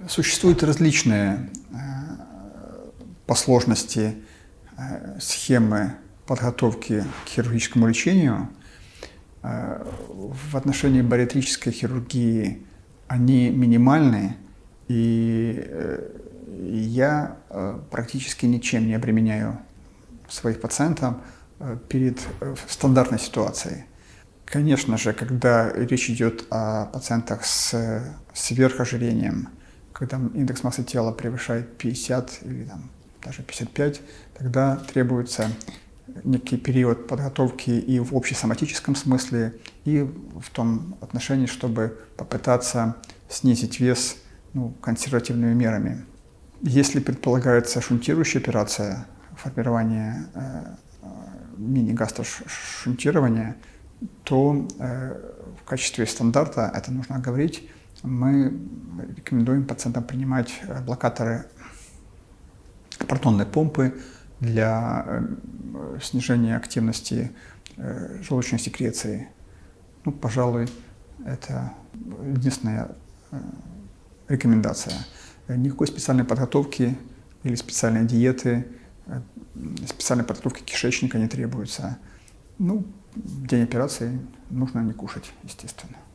Существуют различные по сложности схемы подготовки к хирургическому лечению. В отношении бариатрической хирургии они минимальны, и я практически ничем не обременяю своих пациентов перед стандартной ситуацией. Конечно же, когда речь идет о пациентах с сверхожирением, когда индекс массы тела превышает 50 или даже 55, тогда требуется некий период подготовки и в общесоматическом смысле, и в том отношении, чтобы попытаться снизить вес консервативными мерами. Если предполагается шунтирующая операция, формирование мини-гастрошунтирования, то в качестве стандарта, это нужно говорить, мы рекомендуем пациентам принимать блокаторы протонной помпы для снижения активности желудочной секреции. Пожалуй, это единственная рекомендация. Никакой специальной подготовки или специальной диеты, специальной подготовки кишечника не требуется. В день операции нужно не кушать, естественно.